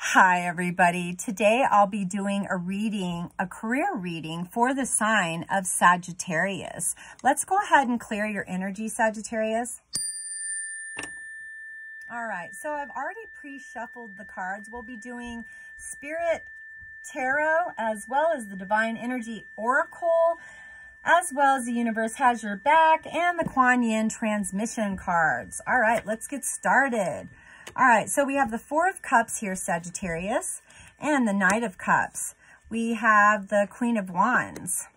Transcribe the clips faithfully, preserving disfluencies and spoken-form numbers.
Hi everybody. Today I'll be doing a reading, a career reading for the sign of Sagittarius. Let's go ahead and clear your energy, Sagittarius. All right, so I've already pre-shuffled the cards. We'll be doing Spirit Tarot as well as the Divine Energy Oracle, as well as the Universe Has Your Back and the Kuan Yin Transmission cards. All right, let's get started. All right, so we have the Four of Cups here, Sagittarius, and the Knight of Cups. We have the Queen of Wands,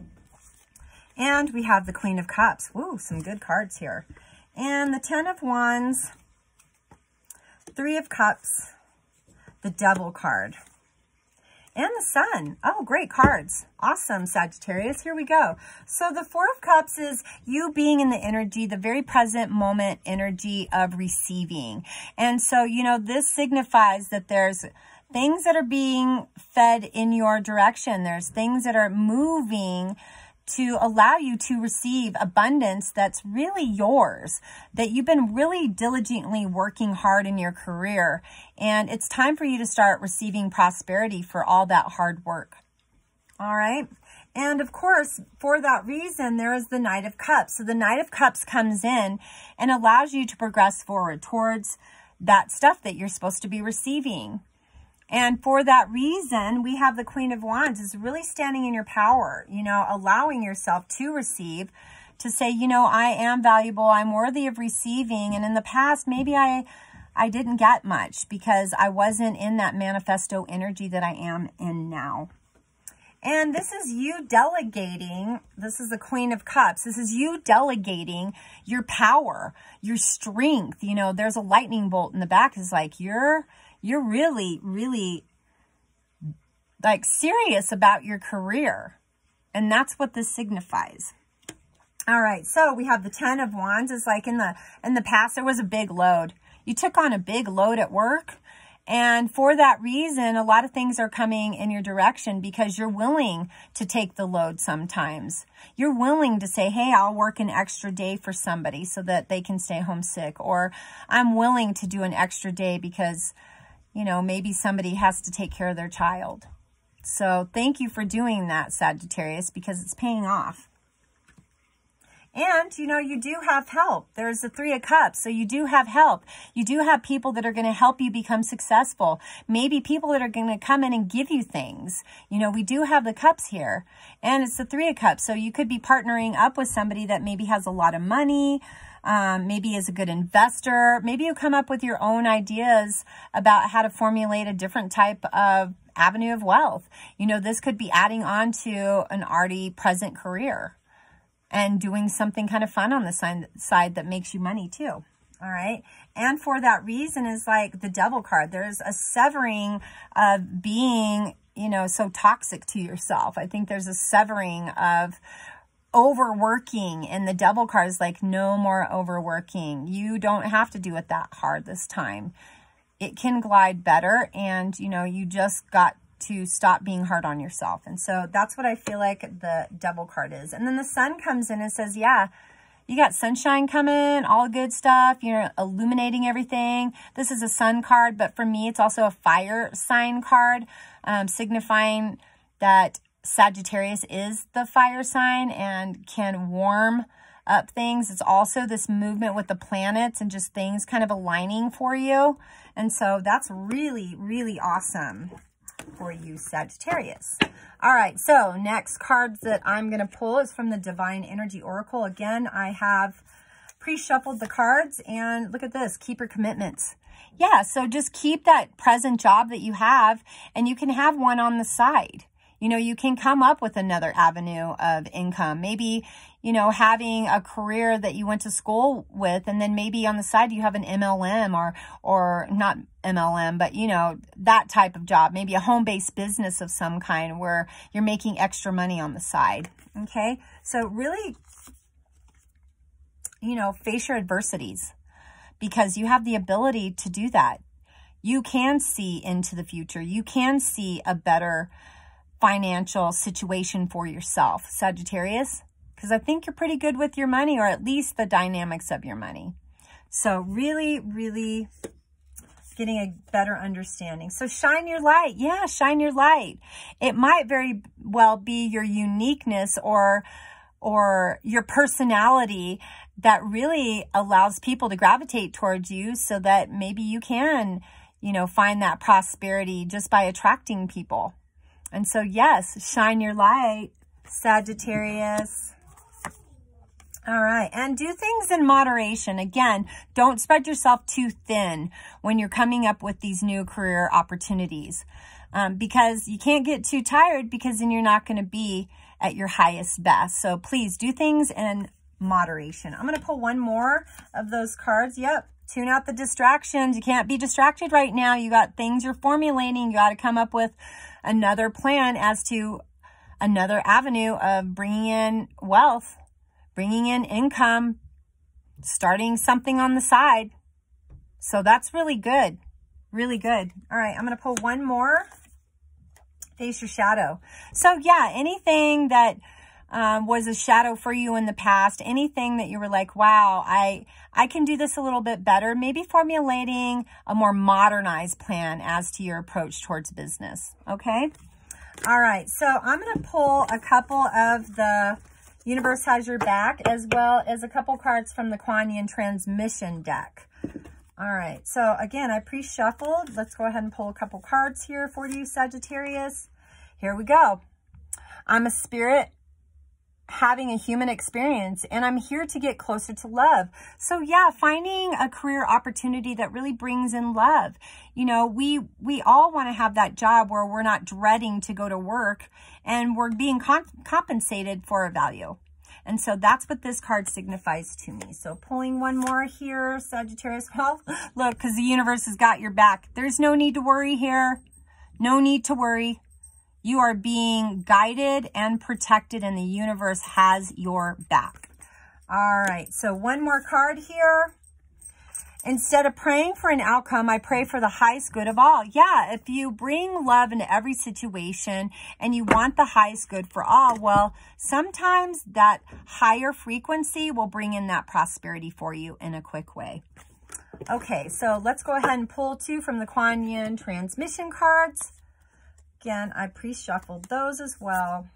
and we have the Queen of Cups. Woo, some good cards here. And the Ten of Wands, Three of Cups, the Devil card, and the Sun. Oh, great cards. Awesome, Sagittarius. Here we go. So the Four of Cups is you being in the energy, the very present moment energy of receiving. And so, you know, this signifies that there's things that are being fed in your direction. There's things that are moving to allow you to receive abundance that's really yours, that you've been really diligently working hard in your career. And it's time for you to start receiving prosperity for all that hard work. All right. And of course, for that reason, there is the Knight of Cups. So the Knight of Cups comes in and allows you to progress forward towards that stuff that you're supposed to be receiving. And for that reason, we have the Queen of Wands is really standing in your power, you know, allowing yourself to receive, to say, you know, I am valuable, I'm worthy of receiving. And in the past, maybe I, I didn't get much because I wasn't in that manifesto energy that I am in now. And this is you delegating, this is the Queen of Cups, this is you delegating your power, your strength. You know, there's a lightning bolt in the back. It's like you're... You're really, really like serious about your career. And that's what this signifies. All right. So we have the Ten of Wands. It's like in the, in the past, there was a big load. You took on a big load at work. And for that reason, a lot of things are coming in your direction because you're willing to take the load sometimes. You're willing to say, hey, I'll work an extra day for somebody so that they can stay home sick. Or I'm willing to do an extra day because, you know, maybe somebody has to take care of their child. So thank you for doing that, Sagittarius, because it's paying off. And, you know, you do have help. There's the Three of Cups. So you do have help. You do have people that are going to help you become successful. Maybe people that are going to come in and give you things. You know, we do have the cups here. And it's the Three of Cups. So you could be partnering up with somebody that maybe has a lot of money, Um, maybe is a good investor. Maybe you come up with your own ideas about how to formulate a different type of avenue of wealth. You know, this could be adding on to an already present career and doing something kind of fun on the side, side that makes you money too. All right. And for that reason is like the Devil card. There's a severing of being, you know, so toxic to yourself. I think there's a severing of overworking, and the Devil card is like, no more overworking. You don't have to do it that hard this time. It can glide better, and you know, you just got to stop being hard on yourself. And so that's what I feel like the Devil card is. And then the Sun comes in and says, yeah, you got sunshine coming, all good stuff. You're illuminating everything. This is a Sun card, but for me, it's also a fire sign card, um, signifying that Sagittarius is the fire sign and can warm up things. It's also this movement with the planets and just things kind of aligning for you. And so that's really, really awesome for you, Sagittarius. All right, so next cards that I'm going to pull is from the Divine Energy Oracle. Again, I have pre-shuffled the cards, and look at this, keep your commitments. Yeah, so just keep that present job that you have, and you can have one on the side. You know, you can come up with another avenue of income. Maybe, you know, having a career that you went to school with, and then maybe on the side you have an M L M or, or not M L M, but, you know, that type of job. Maybe a home-based business of some kind where you're making extra money on the side. Okay? So really, you know, face your adversities because you have the ability to do that. You can see into the future. You can see a better financial situation for yourself, Sagittarius, because I think you're pretty good with your money, or at least the dynamics of your money. So really, really getting a better understanding. So shine your light. Yeah, shine your light. It might very well be your uniqueness or, or your personality that really allows people to gravitate towards you so that maybe you can, you know, find that prosperity just by attracting people. And so, yes, shine your light, Sagittarius. All right. And do things in moderation. Again, don't spread yourself too thin when you're coming up with these new career opportunities, um, because you can't get too tired, because then you're not going to be at your highest best. So please do things in moderation. I'm going to pull one more of those cards. Yep. Tune out the distractions. You can't be distracted right now. You got things you're formulating. You got to come up with another plan as to another avenue of bringing in wealth, bringing in income, starting something on the side. So that's really good. Really good. All right. I'm going to pull one more. Face your shadow. So yeah, anything that um, was a shadow for you in the past, anything that you were like, wow, I, I can do this a little bit better. Maybe formulating a more modernized plan as to your approach towards business. Okay. All right. So I'm going to pull a couple of the Universe Has Your Back, as well as a couple cards from the Kuan Yin Transmission deck. All right. So again, I pre-shuffled. Let's go ahead and pull a couple cards here for you, Sagittarius. Here we go. I'm a spirit having a human experience, and I'm here to get closer to love. So yeah, finding a career opportunity that really brings in love. You know, we we all want to have that job where we're not dreading to go to work and we're being comp compensated for a value. And so that's what this card signifies to me. So pulling one more here, Sagittarius. Well, look, because the universe has got your back. There's no need to worry here. No need to worry. You are being guided and protected, and the universe has your back. All right, so one more card here. Instead of praying for an outcome, I pray for the highest good of all. Yeah, if you bring love into every situation and you want the highest good for all, well, sometimes that higher frequency will bring in that prosperity for you in a quick way. Okay, so let's go ahead and pull two from the Kuan Yin Transmission cards. Again, I pre-shuffled those as well.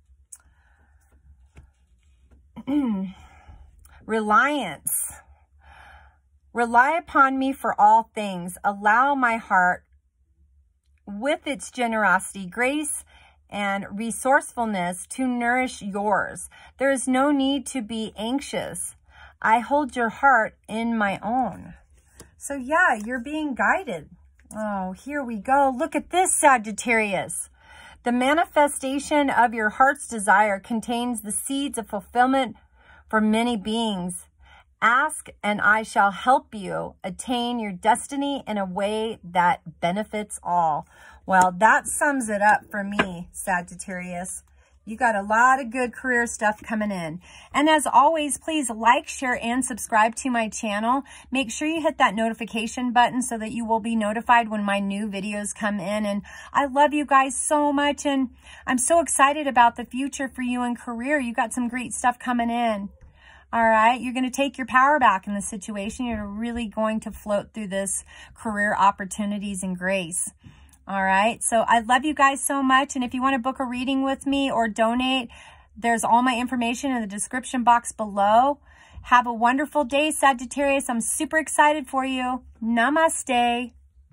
Reliance. Rely upon me for all things. Allow my heart, with its generosity, grace, and resourcefulness, to nourish yours. There is no need to be anxious. I hold your heart in my own. So yeah, you're being guided. Oh, here we go. Look at this, Sagittarius. The manifestation of your heart's desire contains the seeds of fulfillment for many beings. Ask and I shall help you attain your destiny in a way that benefits all. Well, that sums it up for me, Sagittarius. You got a lot of good career stuff coming in. And as always, please like, share, and subscribe to my channel. Make sure you hit that notification button so that you will be notified when my new videos come in. And I love you guys so much, and I'm so excited about the future for you in career. You got some great stuff coming in. All right, you're going to take your power back in this situation. You're really going to float through this career opportunities and grace. All right, so I love you guys so much. And if you want to book a reading with me or donate, there's all my information in the description box below. Have a wonderful day, Sagittarius. I'm super excited for you. Namaste.